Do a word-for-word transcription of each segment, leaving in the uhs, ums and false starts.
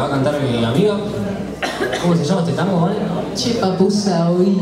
va a cantar mi amigo. ¿Cómo se llama este tango, vale? Che, papusa, oí.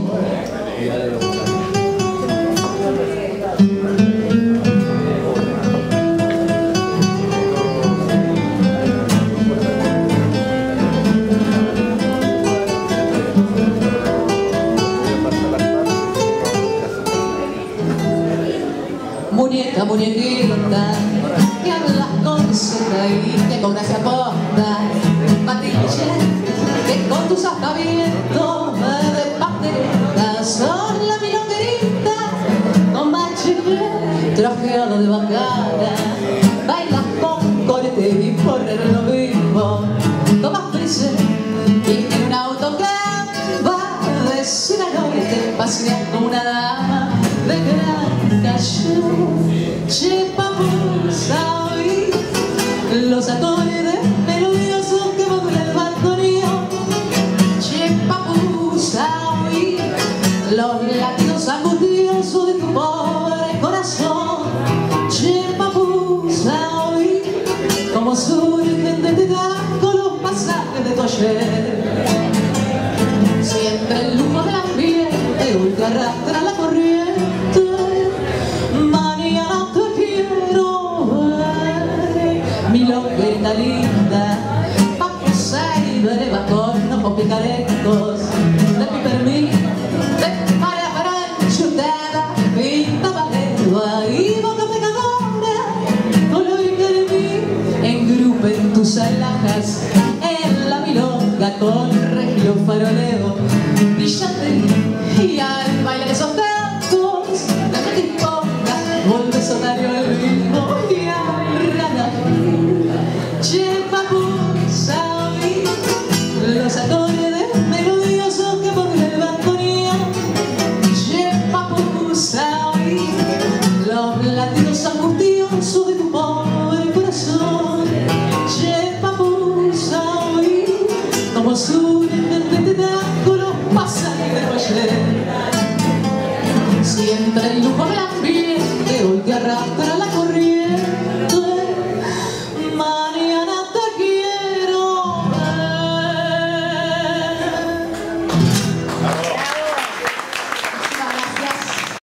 Muñeca, muñequita, que hablas con seta y que con gracia posta, patiche, que con tus aspavientos de pandereta son la milonguerita, con bachiller, trajeado de bacana, bailas con corte y por lo mismo, tomas prisa y en un auto que va de sur a norte, paseas como una dama de gran cayó. Che, papusa, oí los acordes melodiosos que van el balconeo. Che, papusa, oí los latidos angustiosos de tu pobre corazón. Che, papusa, oí como surgen de este casco los pasajes de tu ayer. Siempre el lujo de la piel de ultra arrastra la corriente. Milonguerita linda, papusa y breva con ojos picarescos de pipermín, de para para chutada, pinta valeva y boca pecadora, color y carmín, engrupen tus alhajas en la milonga con